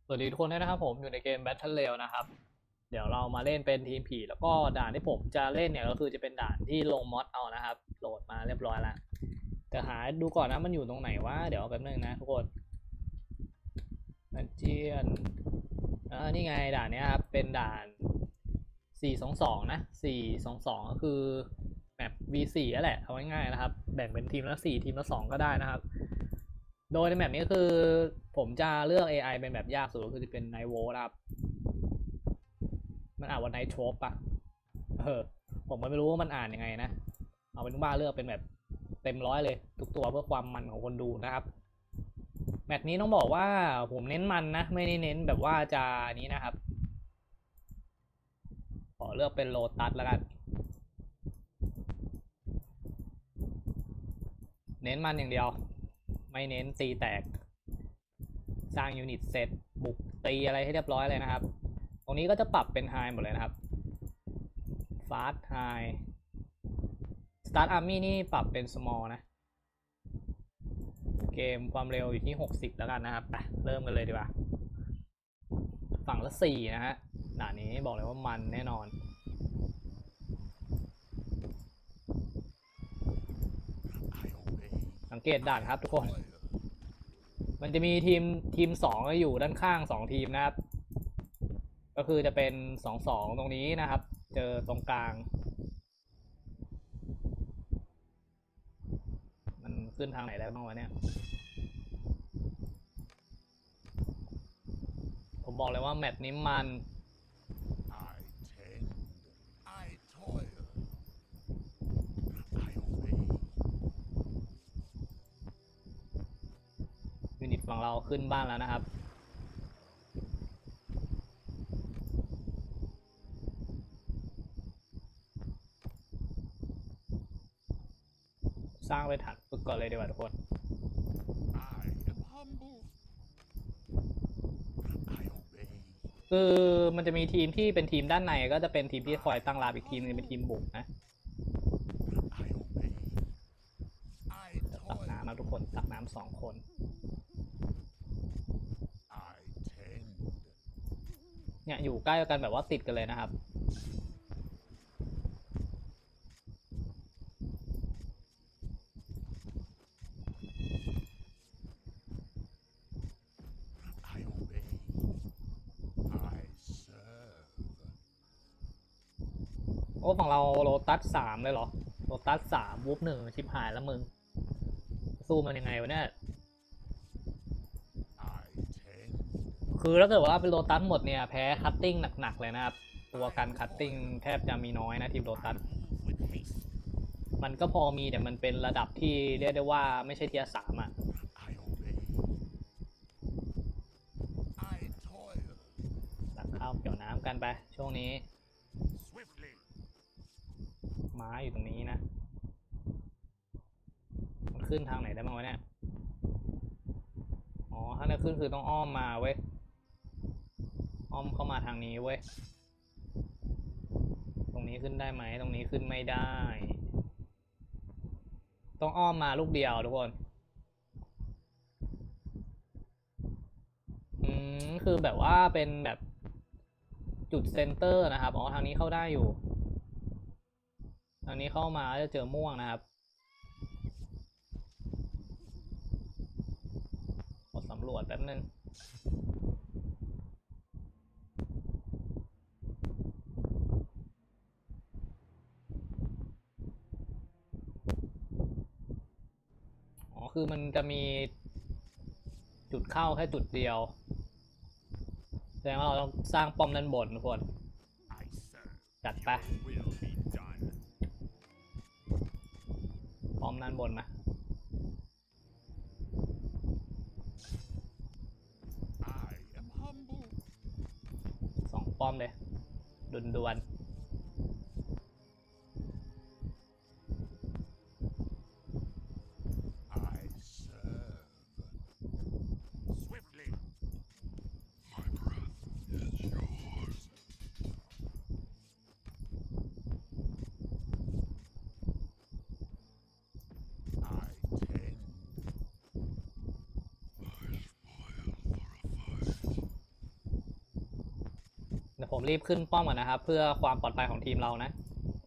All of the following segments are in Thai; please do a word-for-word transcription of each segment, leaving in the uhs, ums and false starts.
สวัสดีทุกคนด้วยนะครับผมอยู่ในเกม Battle Royale นะครับเดี๋ยวเรามาเล่นเป็นทีมผีแล้วก็ด่านที่ผมจะเล่นเนี่ยก็คือจะเป็นด่านที่ลงมอดเอานะครับโหลดมาเรียบร้อยแล้วแต่หาดูก่อนนะมันอยู่ตรงไหนวะเดี๋ยวแป๊บนึงนะทุกคนดันเจียนอ่านี่ไงด่านนี้ครับเป็นด่านสี่สองสองนะสี่สองสองก็คือแมป วี สี่ นั่นแหละเอาง่ายๆนะครับแบ่งเป็นทีมละสี่ทีมละสองก็ได้นะครับโดยในแมปนี้ก็คือผมจะเลือก เอ ไอ เป็นแบบยากสุดก็คือจะเป็น Night Wolf นะครับมันอ่านว่า Night Trope ปะเออผมก็ไม่รู้ว่ามันอ่านยังไงนะเอาเป็นว่าเลือกเป็นแบบเต็มร้อยเลยทุกตัวเพื่อความมันของคนดูนะครับแมตช์นี้ต้องบอกว่าผมเน้นมันนะไม่ได้เน้นแบบว่าจะนี้นะครับขอเลือกเป็นโลตัสแล้วกันเน้นมันอย่างเดียวไม่เน้นตีแตกสร้างยูนิตเสร็จบุกตีอะไรให้เรียบร้อยเลยนะครับตรงนี้ก็จะปรับเป็นไฮหมดเลยนะครับฟาสต์ไฮสตาร์ทอาร์มี่นี่ปรับเป็นสมอลนะเกมความเร็วอยู่ที่หกสิบแล้วกันนะครับไปเริ่มกันเลยดีกว่าฝั่งละสี่นะฮะด่านนี้บอกเลยว่ามันแน่นอนสังเกตด่านครับทุกคนมันจะมีทีมทีมสองอยู่ด้านข้างสองทีมนะครับก็คือจะเป็นสองสองตรงนี้นะครับเจอตรงกลางมันขึ้นทางไหนได้บ้างวะเนี่ยผมบอกเลยว่าแมตช์นี้มันยูนิตฝั่งเราขึ้นบ้านแล้วนะครับสร้างไปถัดฝึกก่อนเลยดีกว่าทุกคนคือมันจะมีทีมที่เป็นทีมด้านในก็จะเป็นทีมที่คอยตั้งรับอีกทีมนึงเป็นทีมบุกนะตักน้ำนะทุกคนตักน้ำสองคนเนี่ยอยู่ใกล้กันแบบว่าติดกันเลยนะครับโอ้ฝั่งเราโลตัสสามเลยเหรอโลตัสสามวูฟหนึ่งชิบหายแล้วมึงสู้มันยังไงวะเนี่ยคือถ้าเกิดว่าเป็นโลตัสหมดเนี่ยแพ้คัตติ้งหนักๆเลยนะครับตัวกันคัตติ้งแทบจะมีน้อยนะทีมโลตัสมันก็พอมีแต่มันเป็นระดับที่เรียกได้ว่าไม่ใช่เทียร์สามอ่ะตักข้าวเกี่ยวน้ำกันไปช่วงนี้ม้าอยู่ตรงนี้นะมันขึ้นทางไหนได้บ้างวะเนี่ยอ๋อถ้าจะขึ้นคือต้องอ้อมมาเว้ยอ้อมเข้ามาทางนี้เว้ยตรงนี้ขึ้นได้ไหมตรงนี้ขึ้นไม่ได้ต้องอ้อมมาลูกเดียวทุกคนอืมคือแบบว่าเป็นแบบจุดเซนเตอร์นะครับอ๋อทางนี้เข้าได้อยู่ทางนี้เข้ามาจะเจอม่วงนะครับกดสำรวจแป๊บนึงอ๋อคือมันจะมีจุดเข้าแค่จุดเดียวแสดงว่าเราต้องสร้างป้อมด้านบนทุกคนจัดไปป้อมด้านบนนะสองป้อมเลยด่วนๆเดี๋ยวผมรีบขึ้นป้อมก่อนนะครับเพื่อความปลอดภัยของทีมเรานะ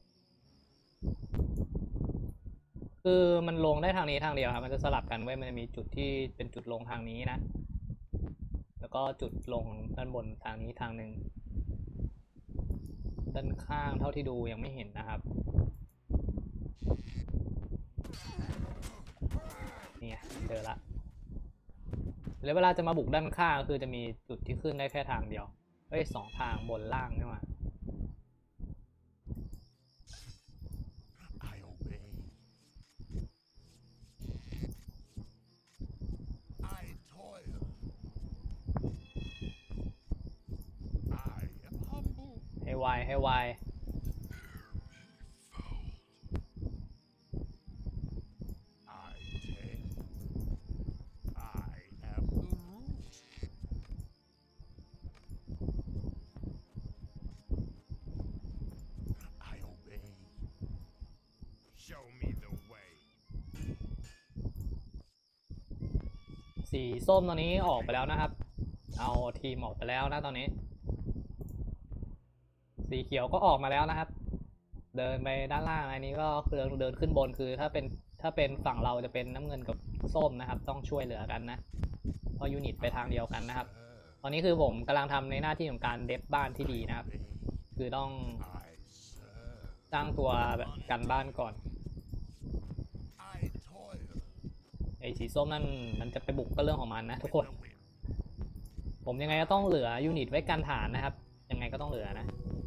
คือมันลงได้ทางนี้ทางเดียวครับมันจะสลับกันไว้มันจะมีจุดที่เป็นจุดลงทางนี้นะแล้วก็จุดลงด้านบนทางนี้ทางหนึ่งด้านข้างเท่าที่ดูยังไม่เห็นนะครับเนี่ยเจอละแล้วเวลาจะมาบุกด้านข้างคือจะมีจุดที่ขึ้นได้แค่ทางเดียวเอ้ยสองทางบนล่างนี่หว่าให้ไวให้ไวสีส้มตอนนี้ออกไปแล้วนะครับเอาทีมออกไปแล้วนะตอนนี้สีเขียวก็ออกมาแล้วนะครับเดินไปด้านล่างอันนี้ก็คือเดินขึ้นบนคือถ้าเป็นถ้าเป็นฝั่งเราจะเป็นน้ำเงินกับส้มนะครับต้องช่วยเหลือกันนะเพราะยูนิตไปทางเดียวกันนะครับตอนนี้คือผมกำลังทำในหน้าที่ของการเดฟบ้านที่ดีนะครับคือต้องสร้างตัวแบบกันบ้านก่อนไอ้สีส้มนั่นมันจะไปบุกก็เรื่องของมันนะทุกคนผมยังไงก็ต้องเหลือยูนิตไว้กันฐานนะครับยังไงก็ต้องเหลือนะ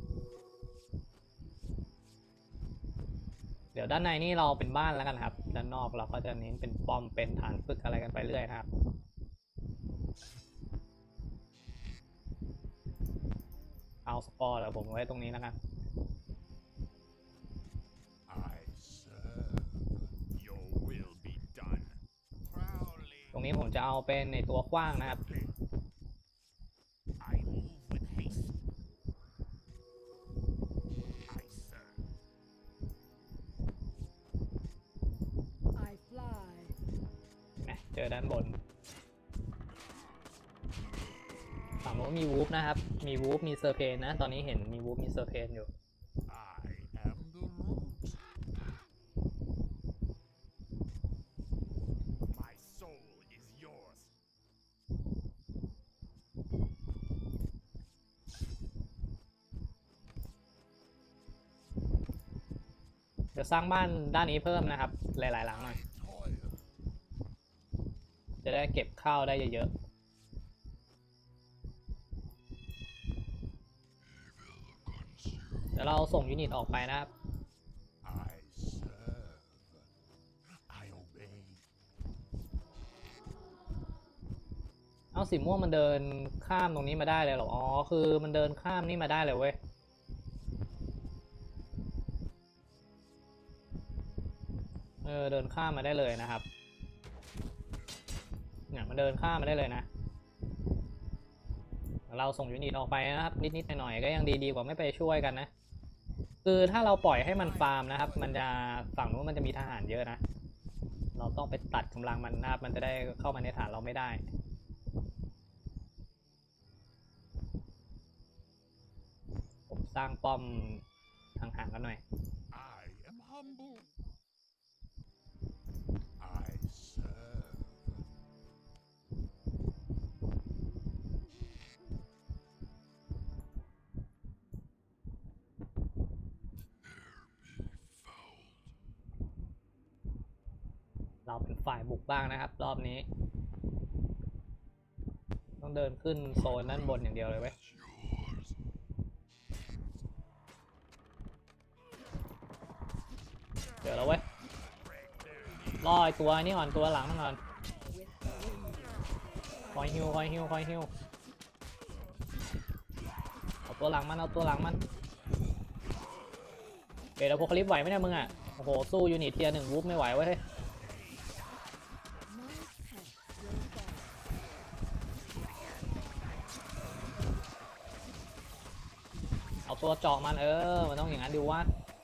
เดี๋ยวด้านในนี่เราเป็นบ้านแล้วกันครับด้านนอกเราก็จะเน้นเป็นป้อมเป็นฐานฝึกอะไรกันไปเรื่อยครับเอาสปอร์เดี๋ยวผมไว้ตรงนี้แล้วกันตรงนี้ผมจะเอาเป็นในตัวกว้างนะครับเจอด้านบนฝั่งโน้นมีวูฟนะครับมีวูฟมีเซอร์เพนนะตอนนี้เห็นมีวูฟมีเซอร์เพนอยู่เดี๋ยวสร้างบ้านด้านนี้เพิ่มนะครับหลายๆหลังหน่อยจะได้เก็บข้าวได้เยอะๆเดี๋ยวเราส่งยูนิตออกไปนะครับเอาสีม่วงมันเดินข้ามตรงนี้มาได้เลยหรออ๋อคือมันเดินข้ามนี่มาได้เลยเว้ยเออเดินข้ามมาได้เลยนะครับเนี่ยมันเดินข้ามมาได้เลยนะเราส่งยูนิตออกไปนะครับนิดๆหน่อยๆก็ยังดีๆกว่าไม่ไปช่วยกันนะคือถ้าเราปล่อยให้มันฟาร์มนะครับมันจะฝั่งนู้นมันจะมีทหารเยอะนะเราต้องไปตัดกำลังมันนะครับมันจะได้เข้ามาในฐานเราไม่ได้ผมสร้างป้อมห่างๆกันหน่อยเราเป็นฝ่ายบุกบ้างนะครับรอบนี้ต้องเดินขึ้นโซนด้านบนอย่างเดียวเลยเว้ยเดี๋ยวเราเว้ยรอไอตัวนี่ก่อนตัวหลังมันก่อนคอยฮิวคอยฮิวคอยฮิวเอาตัวหลังมันเอาตัวหลังมันเดี๋ยวเราโพคลิปไหวไหมเนี่ยมึงอ่ะโอ้โหสู้ยูนิตเทียร์หนึ่งวูฟไม่ไหวเว้ยเอาตัวเจาะมันเออมันต้องอย่างนั้นดูว่า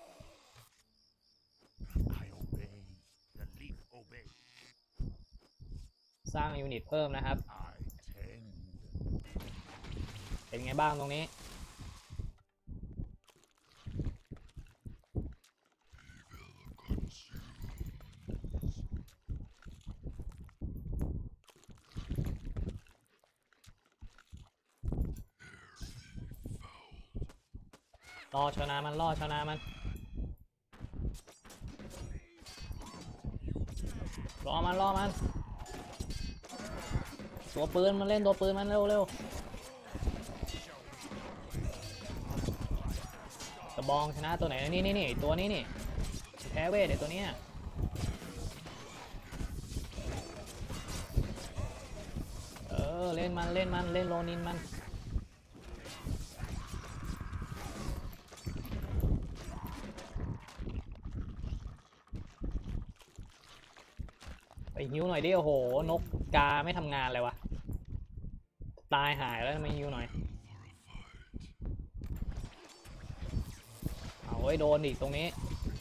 สร้างยูนิตเพิ่มนะครับเป็นไงบ้างตรงนี้รอชนะมันรอชนะมันรอมันรอมันตัวปืนมันเล่นตัวปืนมันเร็วเร็วตะบองชนะตัวไหนนี่นี่นี่ตัวนี้นี่แพ้เวทไอตัวนี้เออเล่นมันเล่นมันเล่นโรนินมันไปฮิวหน่อยดิโอ้โหนกกาไม่ทำงานเลยวะตายหายแล้วทำไมฮิวหน่อยเอาไว้โดนอีกตรงนี้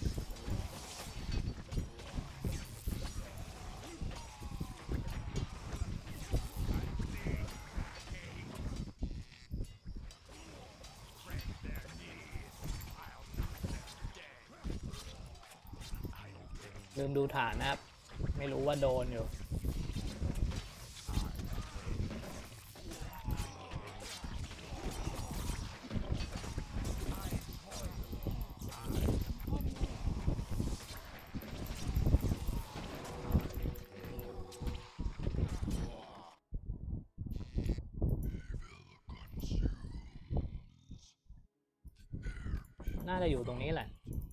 ลืมดูฐานนะครับไม่รู้ว่าโดนอยู่น่าจะอยู่ตรงนี้แหละ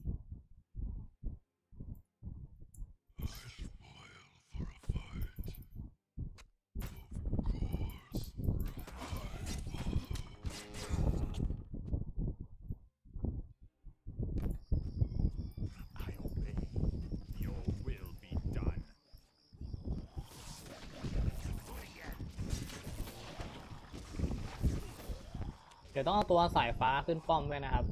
เดี๋ยวต้องเอาตัวสายฟ้าขึ้นป้อมด้วยนะครับ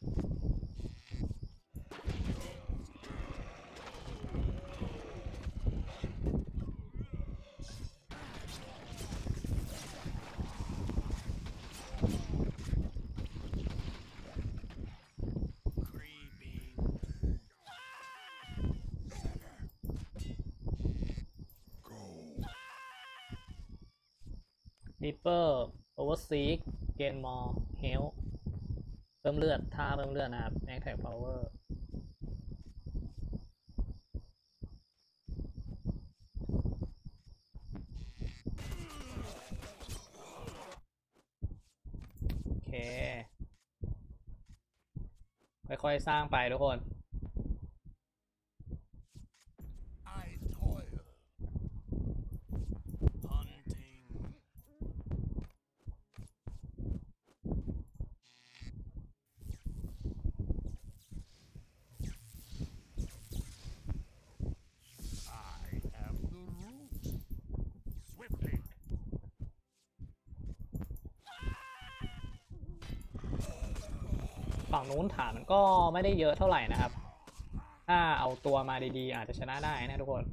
ดิปเปอร์โอเวอร์ซีกเกนมอร์เฮลเพิ่มเลือดท่าเพิ่มเลือดนะครับแอคแท็กพาวเวอร์โอเคค่อยๆสร้างไปทุกคน ฝั่งนู้นฐานมันก็ไม่ได้เยอะเท่าไหร่นะครับถ้าเอาตัวมาดีๆอาจจะชนะได้นะทุกคน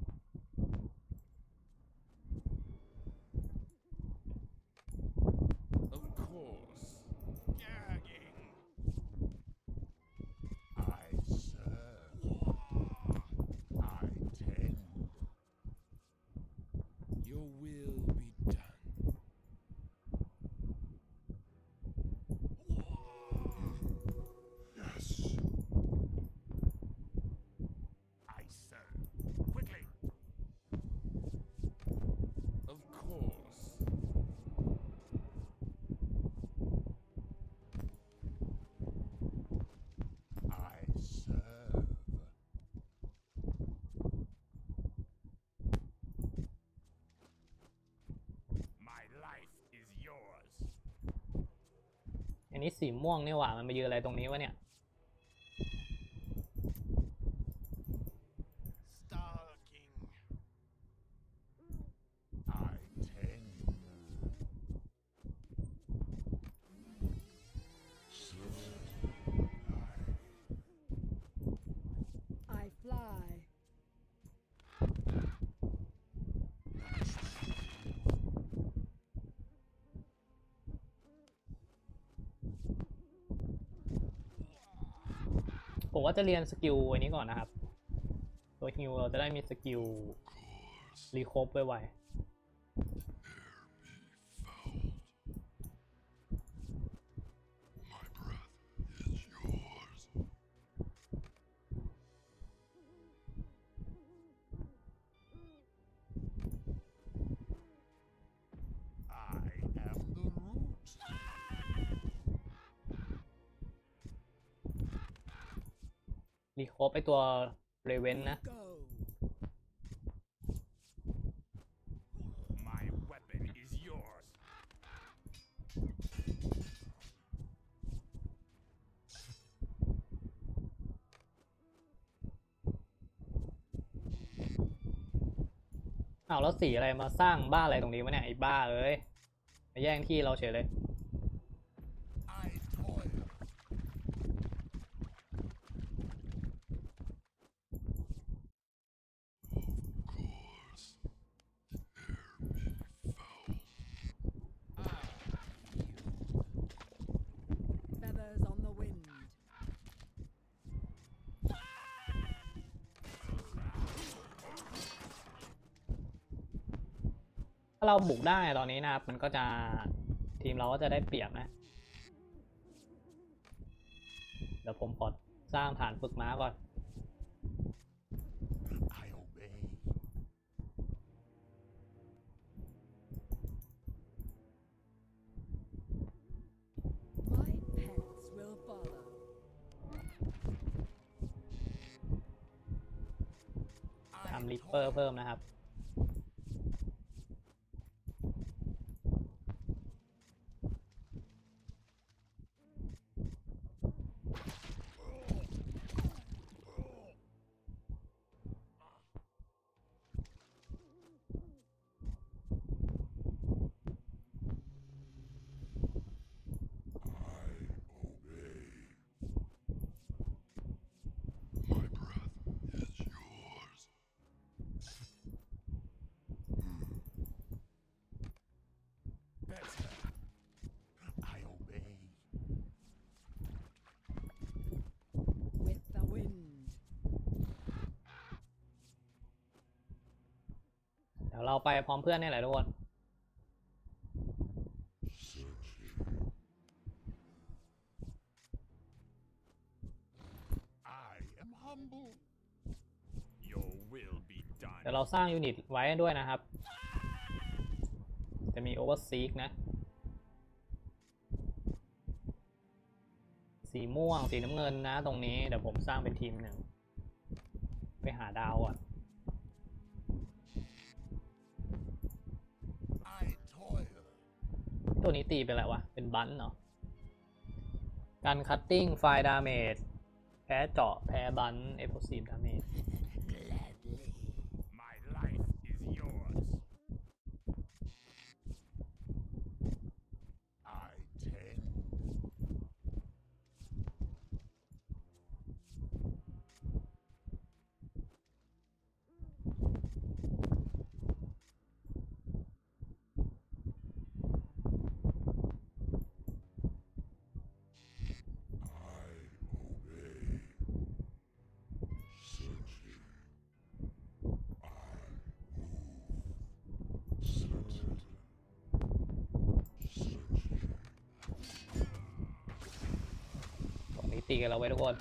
อันนี้สีม่วงนี่หว่ามันมายืนอะไรตรงนี้วะเนี่ยผมว่าจะเรียนสกิลอันนี้ก่อนนะครับตัวฮิวเราจะได้มีสกิลรีโคฟไวๆรีโคฟไอตัวเรเวนนะ My weapon is yours. อ้าวแล้วสีอะไรมาสร้างบ้านอะไรตรงนี้วะเนี่ยไอ้บ้าเอ้ยมาแย่งที่เราเฉยเลย I toil. Feathers on the wind. ถ้าเราบุกได้ตอนนี้นะครับมันก็จะทีมเราก็จะได้เปรียบนะเดี๋ยวผมขอสร้างฐานฝึกม้าก่อน I obey. My pets will follow. ทำริปเปอร์เพิ่มนะครับ With the wind. เดี๋ยวเราไปพร้อมเพื่อนนี่แหละทุกคน I am humble. Your will be done. เดี๋ยวเราสร้างยูนิตไว้ด้วยนะครับจะมีโอเวอร์ซีกนะสีม่วงสีน้ำเงินนะตรงนี้เดี๋ยวผมสร้างเป็นทีมหนึ่งไปหาดาวก่อน I toil. ตัวนี้ตีไปแล้ววะเป็นบันเนาะการคัตติ้งไฟดาเมจแพ้เจาะแพ้บันเอฟโฟซีฟดาเมจ Gladly. My life is yours. I tend. I obey. ตรงนี้ตีกันเราไว้ทุกคน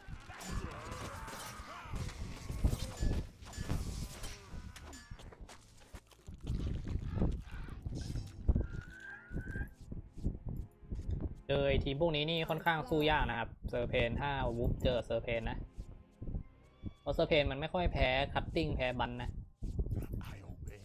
เจอไอ้ทีมพวกนี้นี่ค่อนข้างสู้ยากนะครับเซอร์เพนถ้าวูฟเจอเซอร์เพนนะเพราะเซอร์เพนมันไม่ค่อยแพ้คัตติ้งแพ้บันนะ I obey.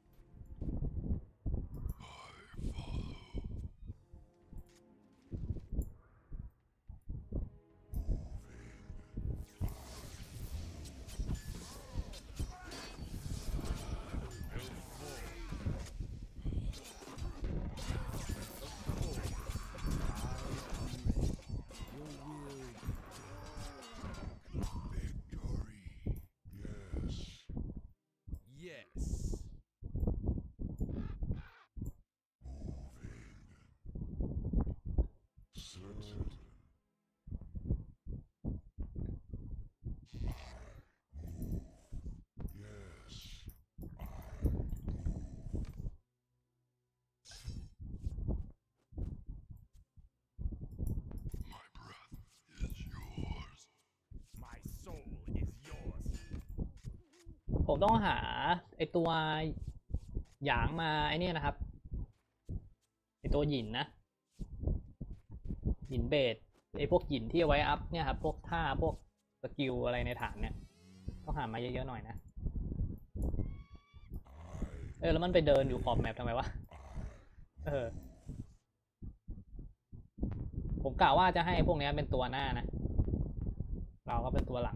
ผมต้องหาไอตัวหยางมาไอเนี่ยนะครับไอตัวหยินนะหยินเบสไอพวกหยินที่เอาไว้อัพเนี่ยครับพวกท่าพวกสกิลอะไรในฐานเนี่ยต้องหามาเยอะๆหน่อยนะเออแล้วมันไปเดินอยู่ขอบแมปทำไมวะเออผมกล่าวว่าจะให้พวกนี้เป็นตัวหน้านะเราก็เป็นตัวหลัง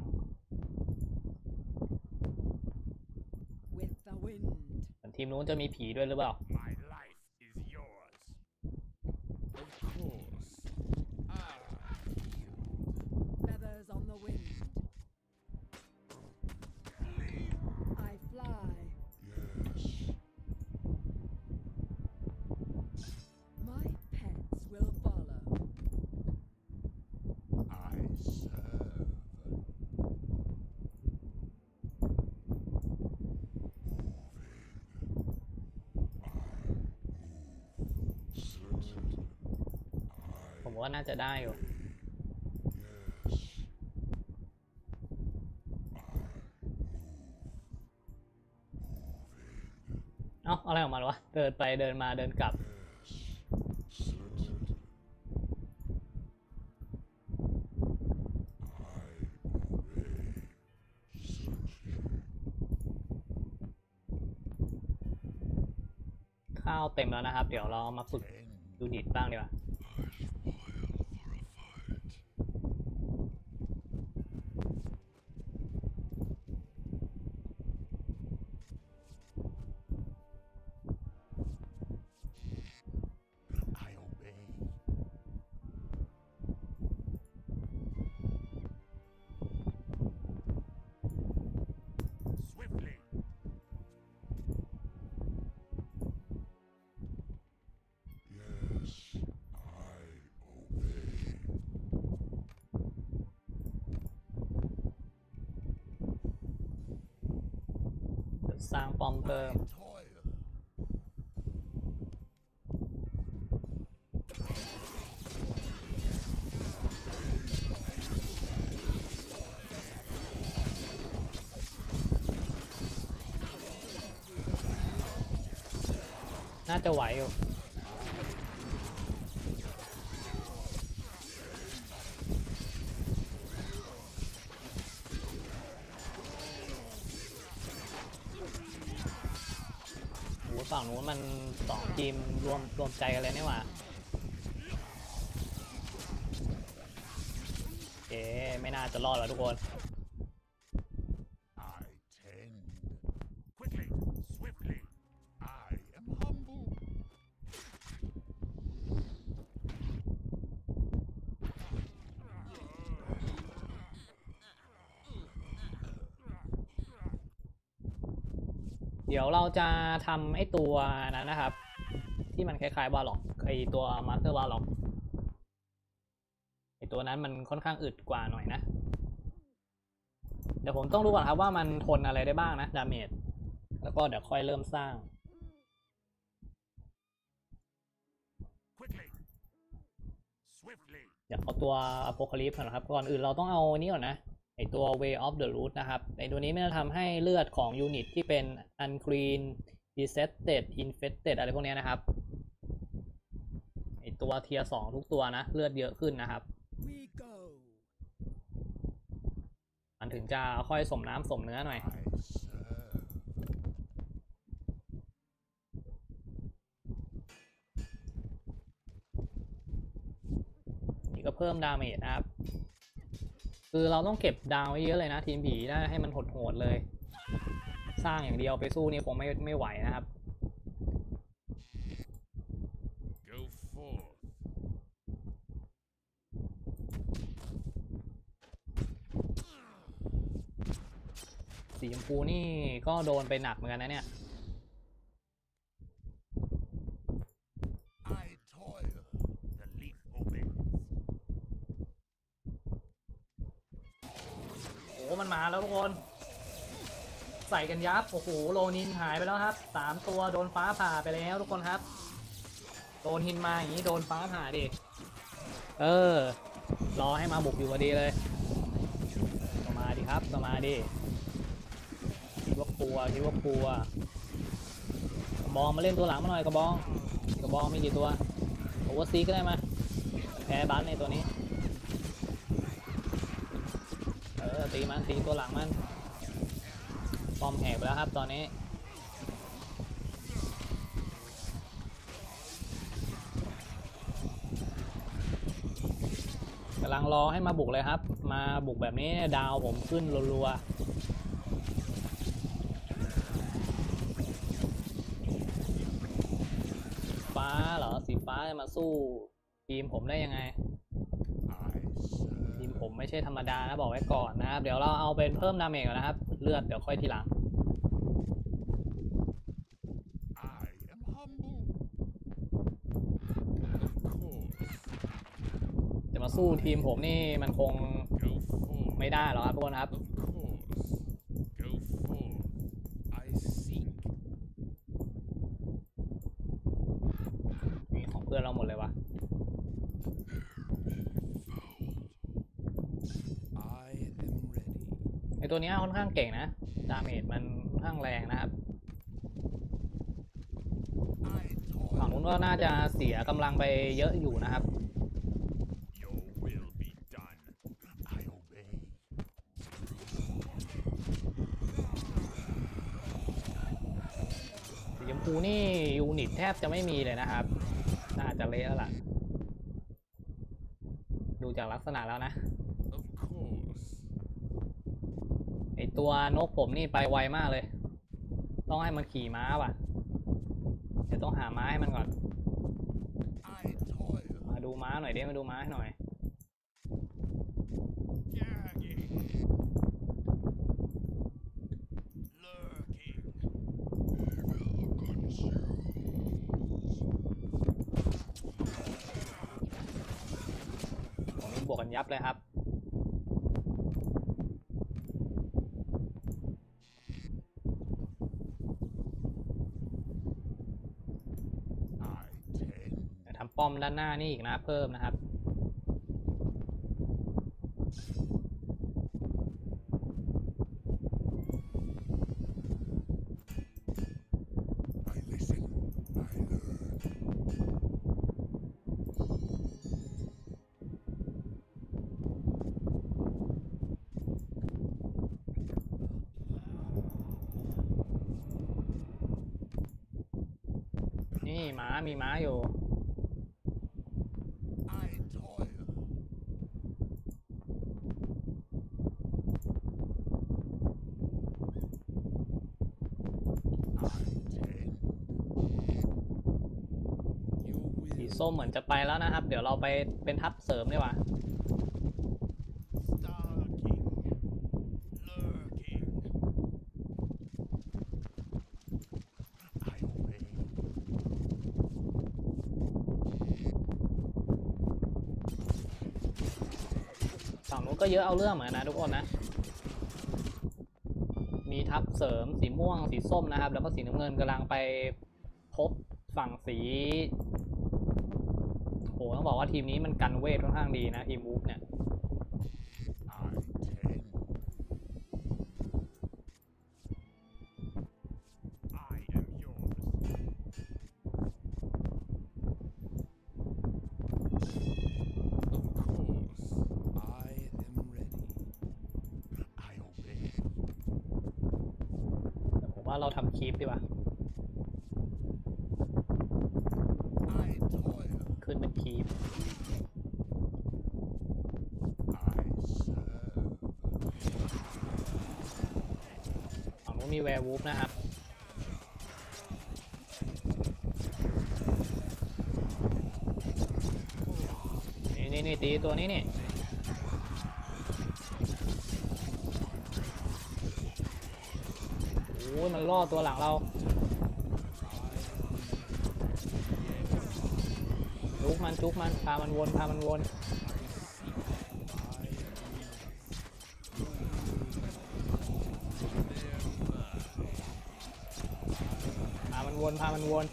With the wind. ส่วนทีมนู้นจะมีผีด้วยหรือเปล่า My life is yours. Of course. Ah, Feathers on the wind. I fly. My pets will follow. I serve. Certain. ผมว่าน่าจะได้อยู่ เอ้าอะไรออกมาหรอวะ เดินไปเดินมาเดินกลับ Certain. I obey. ข้าวเต็มแล้วนะครับ เดี๋ยวเรามาฝึก Ten. ยูนิตบ้างดีกว่า I obey. Swiftly. Yes, I obey. เดี๋ยวสร้างป้อมเพิ่ม Toil. น่าจะไหวอยู่ โหฝั่งนู้นมันสองทีมรวมรวมใจกันเลยนี่หว่าเอ๊ะไม่น่าจะรอดแล้วทุกคน I tend. Quickly, swiftly. I am humble. เดี๋ยวเราจะทำไอ้ตัวนั้นนะครับ ที่มันคล้ายๆบาล็อกไอ้ตัวมาสเตอร์บาล็อกไอ้ตัวนั้นมันค่อนข้างอึดกว่าหน่อยนะ เดี๋ยวผมต้องดูก่อนครับว่ามันทนอะไรได้บ้างนะดาเมจแล้วก็เดี๋ยวค่อยเริ่มสร้าง Quickly, swiftly. เดี๋ยวเอาตัว Apocalypse ก่อนนะครับก่อนอื่นเราต้องเอานี้ก่อนนะไอตัว Way of the Root นะครับไอตัวนี้มันจะทำให้เลือดของยูนิตที่เป็น Unclean Infested Infested อะไรพวกนี้นะครับไอตัวเทียร์สองทุกตัวนะเลือดเยอะขึ้นนะครับ We go. มันถึงจะค่อยสมน้ำสมเนื้อหน่อย I serve. นี่ก็เพิ่มดาเมจนะครับ คือเราต้องเก็บดาวไว้เยอะเลยนะทีมผีได้ให้มันโหดๆเลย สร้างอย่างเดียวไปสู้นี่คงไม่ไม่ไหวนะครับ Go forth. สีชมพูนี่ก็โดนไปหนักเหมือนกันนะเนี่ย I toil. The leaf obeys. โอ้มันมาแล้วทุกคน ใส่กันยับ โอ้โหโลนินหายไปแล้วครับสามตัวโดนฟ้าผ่าไปแล้วทุกคนครับ โดนหินมาอย่างนี้โดนฟ้าผ่าดิ เออ รอให้มาบุกอยู่พอดีเลยก็มาดิครับก็มาดิคิดว่ากลัวคิดว่ากลัวกระบองมาเล่นตัวหลังมาหน่อยกระบองกระบองมีกี่ตัวโอเวอร์ซีก็ได้มาแพ้บัสในตัวนี้ เออตีมันตีตัวหลังมันป้อมแหกไปแล้วครับตอนนี้กำลังรอให้มาบุกเลยครับมาบุกแบบนี้ดาวผมขึ้นรัวๆฟ้าเหรอสีฟ้าจะมาสู้ทีมผมได้ยังไง I ทีม serve. ผมไม่ใช่ธรรมดานะบอกไว้ก่อนนะครับเดี๋ยวเราเอาเป็นเพิ่มดาเมจก่อนนะครับเลือดเดี๋ยวค่อยทีหลัง I am humble. Of course. จะมาสู้ทีมผมนี่มันคง Go forth. ไม่ได้หรอกครับทุกคนครับ Of course. Go forth. I seek. มีของเพื่อนเราหมดเลยวะ I am ready. ไอตัวนี้ค่อนข้างเก่งนะดาเมจมันค่อนข้างแรงนะครับ I ฝั่ง toil. นู้นก็น่าจะเสียกำลังไปเยอะอยู่นะครับ Your will be done. I obey. สีชมพูนี่ยูนิตแทบจะไม่มีเลยนะครับน่าจะเละแล้วล่ะดูจากลักษณะแล้วนะ Of course. ไอตัวนกผมนี่ไปไวมากเลยต้องให้มันขี่ม้าว่ะเดี๋ยวต้องหาม้าให้มันก่อน I toil. มาดูม้าหน่อยดิมาดูม้าให้หน่อย Gagging. Lurking. ผมนี่บวกกันยับเลยครับ I tend. เดี๋ยวทำป้อมด้านหน้านี่อีกนะเพิ่มนะครับ I listen. I learn. นี่ม้ามีม้าอยู่ I toil. I tend. Your สี will. ส้มเหมือนจะไปแล้วนะครับ เดี๋ยวเราไปเป็นทัพเสริมดีกว่า Stalking. Lurking. I obey. ฝั่งนู้นก็เยอะเอาเรื่องเหมือนกันนะทุกคนนะ มีทัพเสริมสีม่วงสีส้มนะครับ แล้วก็สีน้ำเงินกำลังไปพบฝั่งสีโหต้องบอกว่าทีมนี้มันกันเวทค่อนข้างดีนะทีมวูฟเนี่ย I tend. I am yours. Of course, I am ready. I obey. แต่ผมว่าเราทำคีปดีกว่า I toil. ขึ้นเป็นคีป I serve. ฝั่งนู้นมีแวร์วูฟนะครับ นี่นี่นี่ตีตัวนี้นี่ โอ้ยมันล่อตัวหลังเรา จุกมันจุกมันพามันวนพามันวนพามันวนพามันวน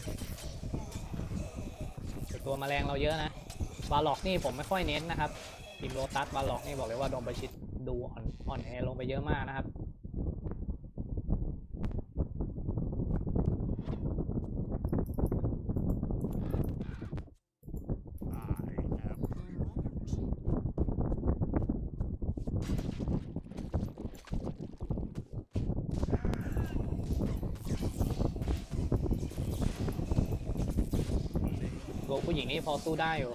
แต่ตัวแมลงเราเยอะนะวาล็อกนี่ผมไม่ค่อยเน้นนะครับทีมโลตัสวาล็อกนี่บอกเลยว่าโดนประชิดดูอ่อนอ่อนแอลงไปเยอะมากนะครับ I am the root. ตัวผู้หญิงนี่พอสู้ได้อยู่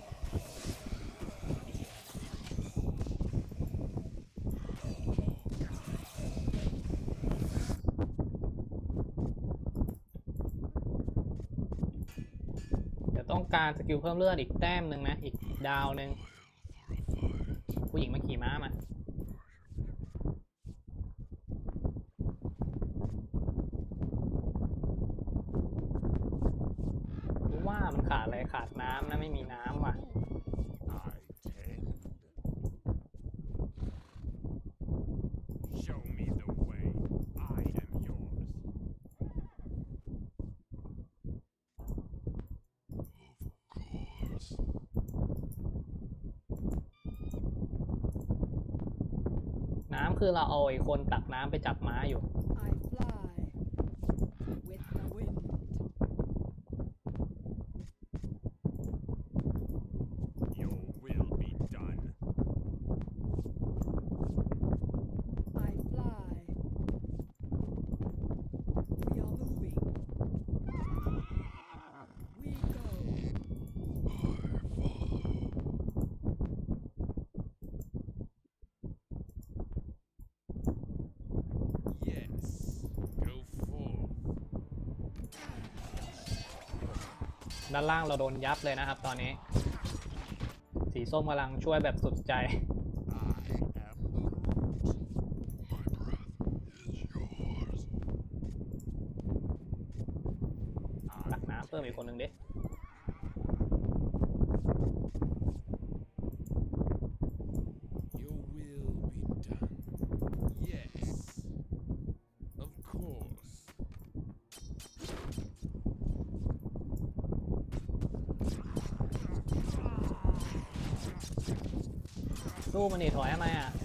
เดี๋ยวต้องการสกิลเพิ่มเลือดอีกแต้มหนึ่งนะอีกดาวหนึ่งผู้หญิงมาขี่ม้ามาว่ามันขาดอะไรขาดน้ำนะไม่มีน้ำว่ะ I tend. Show me the way. I am yours. น้ำคือเราเอาไอ้คนตักน้ำไปจับม้าอยู่ I fly with the wind. Your will be done. I fly. We are moving. We go. Yes. Go forth. ด้านล่างเราโดนยับเลยนะครับตอนนี้ สีส้มกำลังช่วยแบบสุดใจ I am the root. ตักน้ำเพิ่มอีกคนหนึ่งดิ Your will be done. Yes. Of course. สู้มันดิถอยทำไมอ่ะ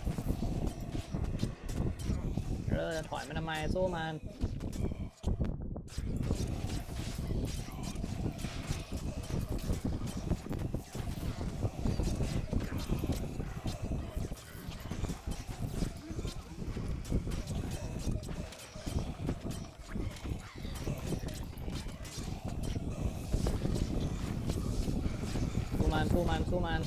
เออจะถอยมันทำไมสู้มัน สู้มันสู้มันสู้มัน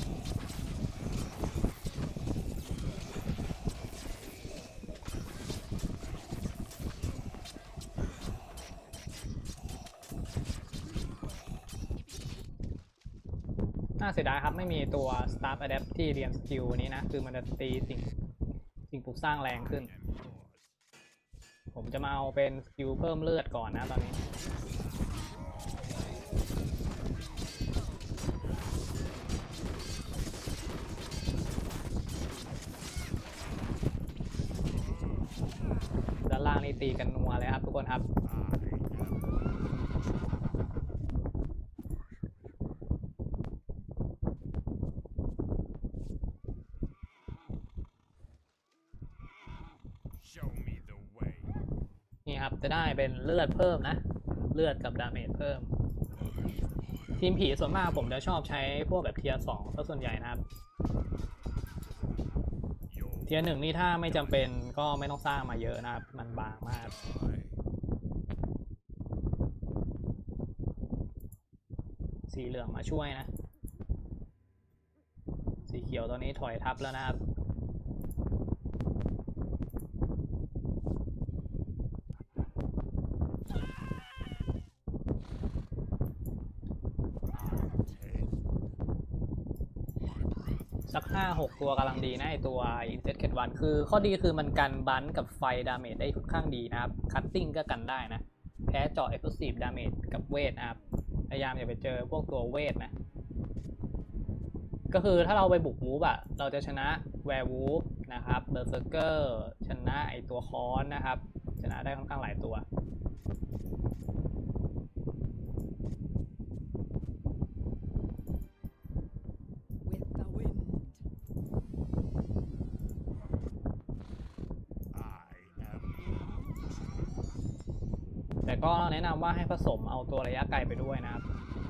น่าเสียดายครับไม่มีตัว Start Adapt ที่เรียนสกิลนี้นะคือมันจะตีสิ่งสิ่งปลูกสร้างแรงขึ้น And yours. ผมจะมาเอาเป็นสกิลเพิ่มเลือดก่อนนะตอนนี้ ด้านล่างนี่ตีกันนัวเลยครับทุกคนครับ Show me the way. นี่ครับจะได้เป็นเลือดเพิ่มนะ เลือดกับดาเมจเพิ่ม ทีมผีส่วนมากผมจะชอบใช้พวกแบบเทียร์สองก็ส่วนใหญ่นะครับ Your เทียร์หนึ่งนี่ถ้าไม่จำเป็นก็ไม่ต้องสร้างมาเยอะนะครับ มันบางมาก way. สีเหลืองมาช่วยนะ สีเขียวตอนนี้ถอยทับแล้วนะครับ สักห้าหกตัวกำลังดีนะไอตัว Insect Cat วันคือข้อดีคือมันกันบันกับไฟดาเมจได้ค่อนข้างดีนะครับ คัตติ้งก็กันได้นะ แพ้เจาะ Explosive Damage กับเวทนะครับ พยายามอย่าไปเจอพวกตัวเวทนะ ก็คือถ้าเราไปบุกวูฟอะเราจะชนะแวร์วูฟนะครับเบอร์เซอร์เกอร์ชนะไอตัวคอนนะครับ ชนะได้ค่อนข้างหลายตัว With the wind. I am แต่ก็แนะนำว่าให้ผสมเอาตัวระยะไกลไปด้วยนะครับ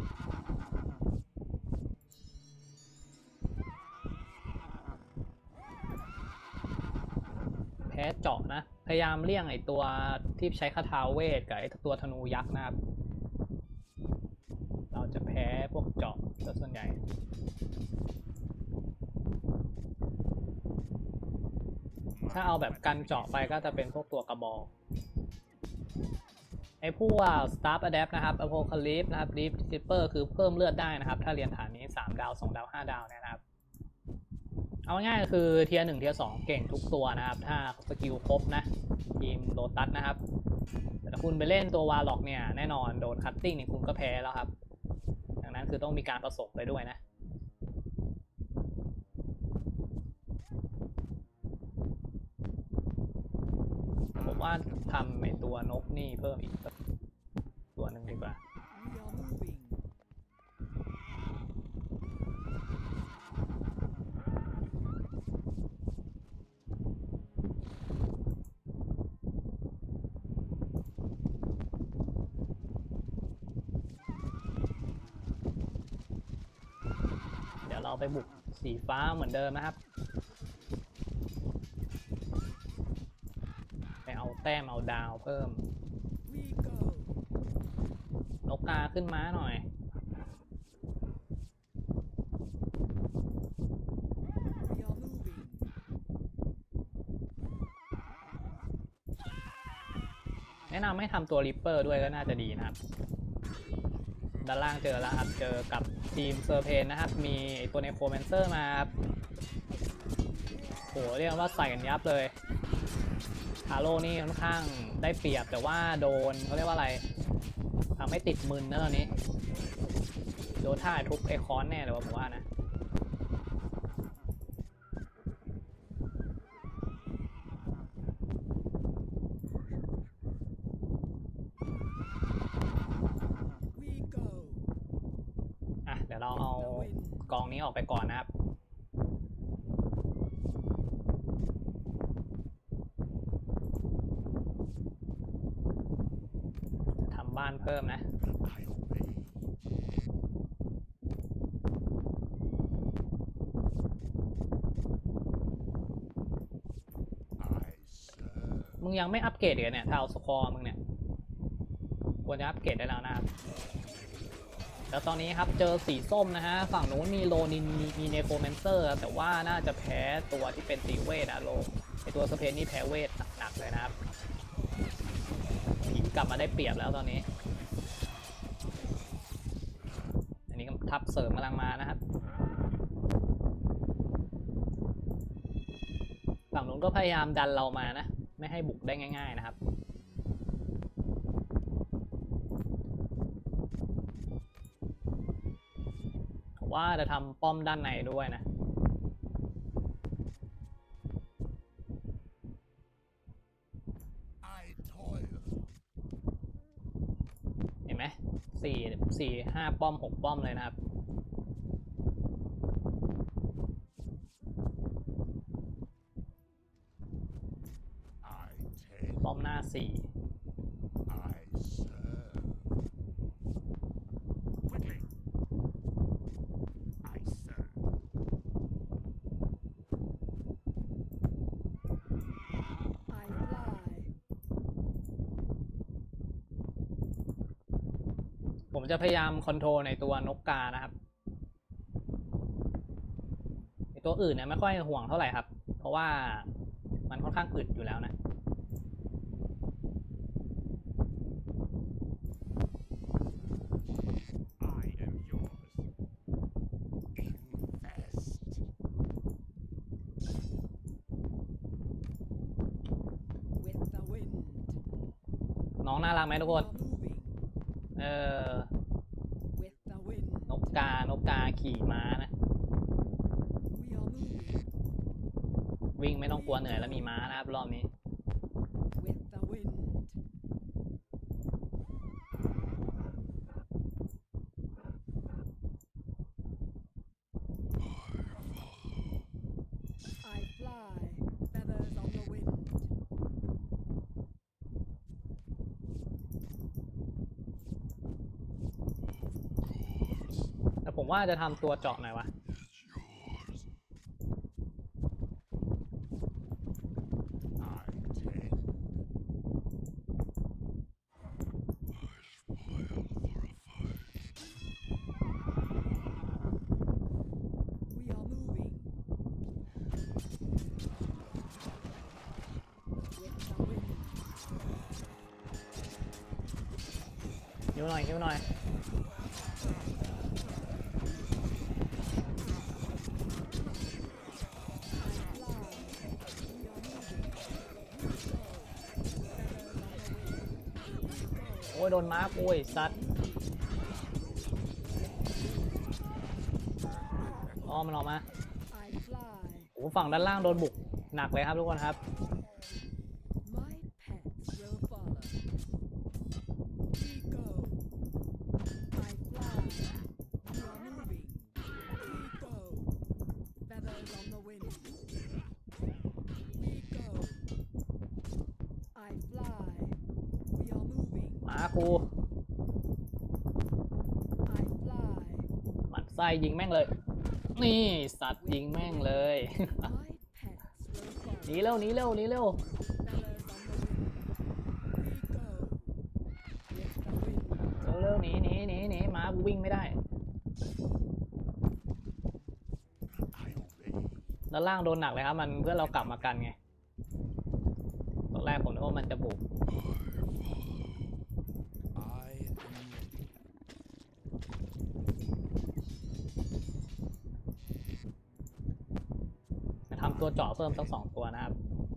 แพ้เจาะนะ พยายามเลี่ยงไอตัวที่ใช้คาถาเวทกับไอตัวธนูยักษ์นะครับ เราจะแพ้พวกถ้าเอาแบบกันเจาะไปก็จะเป็นพวกตัวกระบอกไอ้พวก Staff Adapt นะครับ Apocalypse นะครับ Deep Slipper คือเพิ่มเลือดได้นะครับถ้าเรียนฐานนี้สามดาวสองดาวห้าดาวเนี่ยนะครับเอาง่ายๆคือเทียร์หนึ่งเทียร์สองเก่งทุกตัวนะครับถ้าสกิลครบนะทีมโลตัสนะครับแต่ถ้าคุณไปเล่นตัววาล็อกเนี่ยแน่นอนโดนคัตติ้งเนี่ยคุณก็แพ้แล้วครับดังนั้นคือต้องมีการผสมไปด้วยนะผมว่าทำไอตัวนกนี่เพิ่มอีกตัวหนึ่งดีกว่า We are moving. เดี๋ยวเราไปบุกสีฟ้าเหมือนเดิมนะครับไปเอาแต้มเอาดาวเพิ่ม We go. นกกาขึ้นม้าหน่อย We are moving. แนะนำให้ทำตัวริปเปอร์ด้วยก็น่าจะดีนะครับด้านล่างเจอแล้วครับเจอกับทีมเซอร์เพนนะครับมีตัวเนโครแมนเซอร์มาครับโหเรียกว่าใส่กันยับเลยฮาโลนี่ค่อนข้างได้เปรียบแต่ว่าโดนเขาเรียกว่าอะไรทำให้ติดมึนนะตอนนี้โดนท่าทุบไอคอนแน่เลยว่าผมว่านะอ่ะเดี๋ยวเราเอากองนี้ออกไปก่อนนะครับทำบ้านเพิ่มนะ I obey. I serve. มึงยังไม่อัปเกรดอีกเนี่ยถ้าเอาสกอร์มึงเนี่ยควรจะอัปเกรดได้แล้วนะครับแล้วตอนนี้ครับเจอสีส้มนะฮะฝั่งนู้นมีโลนินมีเนโครแมนเซอร์แต่ว่าน่าจะแพ้ตัวที่เป็นตีเวทอะโลไอตัวสเปนนี่แพ้เวทหนักๆเลยนะครับทีมกลับมาได้เปรียบแล้วตอนนี้อันนี้ทัพเสริมกำลังมานะครับฝั่งนู้นก็พยายามดันเรามานะไม่ให้บุกได้ง่ายๆนะครับว่าจะทำป้อมด้านในด้วยนะเห็นไหมสี่สี่ห้าป้อมหกป้อมเลยนะครับป้อมหน้าสี่ผมจะพยายามคอนโทรลในตัวนกกานะครับในตัวอื่นเนี่ยไม่ค่อยห่วงเท่าไหร่ครับเพราะว่ามันค่อนข้างอึดอยู่แล้วนะน้องน่ารักไหมทุกคนเออนกกานกกาขี่ม้านะวิ่งไม่ต้องกลัวเหนื่อยแล้วมีม้านะครับรอบนี้แต่ผมว่าจะทำตัวเจาะหน่อยวะหน่อยฮิวหน่อยโอ้ยโดนม้าโอ้ยสัตว์อ้อมันออกมา I fly. โอ้ฝั่งด้านล่างโดนบุกหนักเลยครับทุกคนครับ My pets will follow. We go. I fly. We are moving. We go. Feathers on the wind. We go. I fly. We are moving. หมากู I fly. หมัดไส้ยิงแม่งเลยนี่สัตว์ยิงแม่งเลย My pets will follow. หนีเร็วหนีเร็วหนีเร็ว Feathers on the wind. We go. With the wind. เร็วๆหนีหนีหนีหนีหมากูวิ่งไม่ได้ I obey. ด้านล่างโดนหนักเลยครับมันเพื่อเรากลับมากันไงตอนแรกผมนึกว่ามันจะบุก I am ready. จะทำตัวเจาะเพิ่มสักสองตัวนะครับ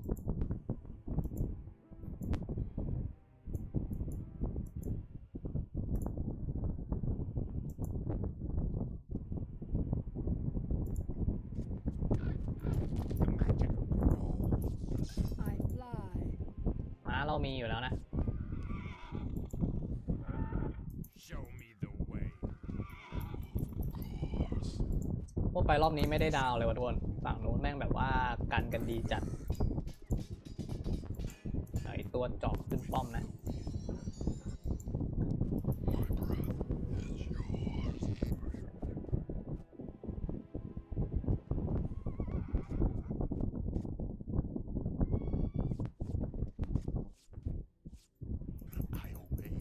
ห The magic grows. มาเรามีอยู่แล้วนะ Show me the way. พวกไปรอบนี้ไม่ได้ดาวเลยว่ะทุกคนฝั่งนู้นแม่งแบบว่ากันกันดีจัดไอตัวเจาะขึ้นป้อมนะ I obey.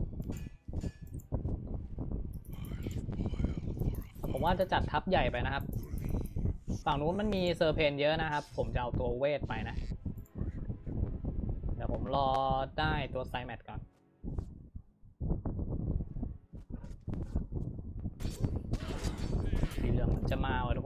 ผมว่าจะจัดทัพใหญ่ไปนะครับ ฝั่งนู้นมันมีเซอร์เพนเยอะนะครับ ผมจะเอาตัวเวทไปนะ เดี๋ยวผมรอได้ตัวไซแมทก่อน สีเหลืองมันจะมาว่ะทุกคน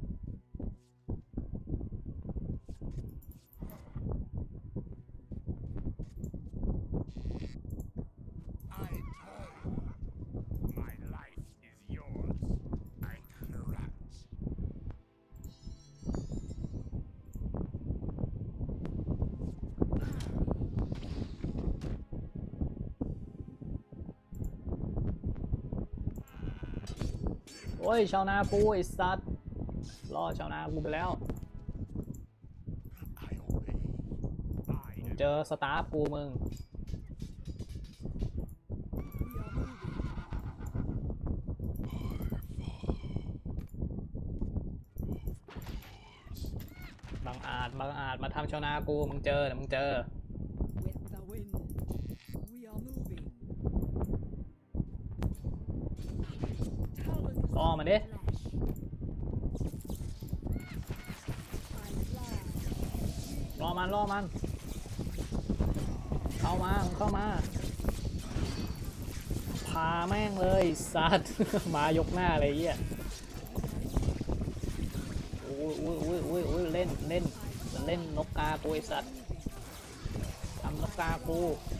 I toil. My life is yours. I corrupt. โอ้ยชาวนากูไอ้สัตว์รอชาวนากูไปแล้ว I obey. I am เจอสตาฟกูมึง We are moving. บางอาจบางอาจมาทำชาวนากูมึงเจอเดี๋ยวมึงเจอ With the wind. We are moving. Talons ล่อ of มัน the ดิ flesh. I fly. ล่อมันล่อมัน เข้ามามึงเข้ามา พาแม่งเลยสัตว์ มายกหน้าอะไรเงี้ยอุ้ยอุ้ยอุ้ยอุ้ยอุ้ยเล่นเล่นเล่นนกกากูไอสัตว์ทำนกกากู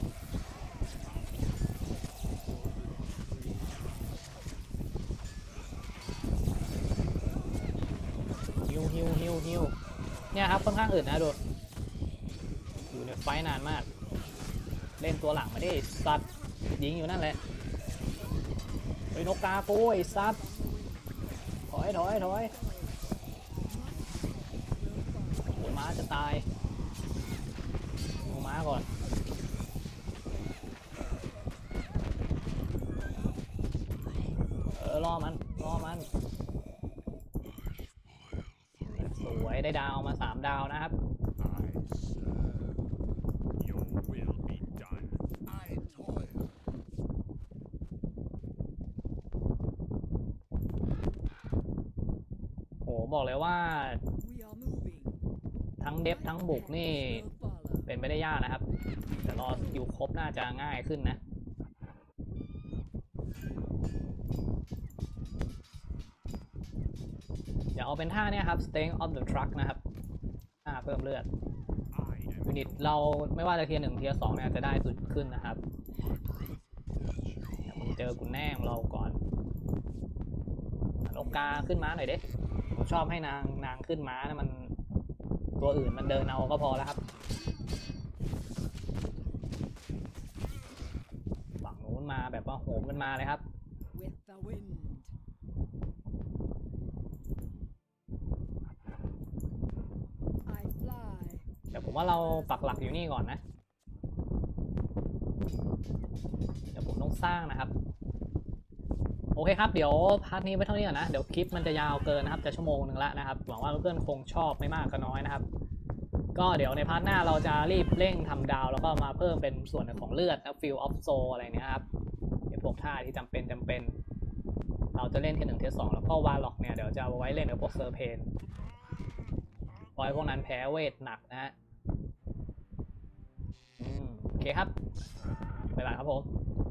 ฮิวฮิวฮิวฮิวเนี่ยครับค่อนข้างอื่นนะดูอยู่ในไฟนานมาก เล่นตัวหลังไม่ได้สัตว์ยิงอยู่นั่นแหละไอ้นกกากูไอ้สัตว์ถอยถอยถอยโอ้ยม้าจะตายดูม้าก่อนเออรอมันรอมันสวยได้ดาวมาสามดาวนะครับ I serve. Your will be done. I toil. โหบอกเลยว่า We are moving. ทั้งเดฟทั้งบุกนี่ Will follow. เป็นไม่ได้ยากนะครับ แต่รอสกิลครบน่าจะง่ายขึ้นนะเอาเป็นท่าเนี่ยครับ Strength of the Truck นะครับท่าเพิ่มเลือด I am ยูนิตเราไม่ว่าจะเทียร์หนึ่งเทียร์สองเนี่ยจะได้สุดขึ้นนะครับเดี๋ยวมึงเจอกูแน่ของเราก่อนนกกาขึ้นม้าหน่อยเด้ผมชอบให้นางนางขึ้นม้านะมันตัวอื่นมันเดินเอาก็พอแล้วครับฝั่งนู้นมาแบบว่าโหมกันมาเลยครับ with the wind. I fly เดี๋ยวผมว่าเราปักหลักอยู่นี่ก่อนนะเดี๋ยวผมต้องสร้างนะครับโอเคครับเดี๋ยวพาร์ทนี้ไว้เท่านี้ก่อนนะเดี๋ยวคลิปมันจะยาวเกินนะครับจะชั่วโมงหนึ่งละนะครับหวังว่าเพื่อนๆคงชอบไม่มากก็น้อยนะครับก็เดี๋ยวในพาร์ทหน้าเราจะรีบเร่งทำดาวแล้วก็มาเพิ่มเป็นส่วนของเลือดนะฟิลออฟโซอะไรเนี้ยครับไอ้พวกท่าที่จำเป็นจำเป็นเราจะเล่นเทียร์หนึ่งเทียร์สองแล้วก็วาล็อกเนี่ยเดี๋ยวจะเอาไว้เล่นกับพวกเซอร์เพนปล่อยพวกนั้นแพ้เวทหนักนะฮะอืมโอเคครับบ๊ายบายครับผม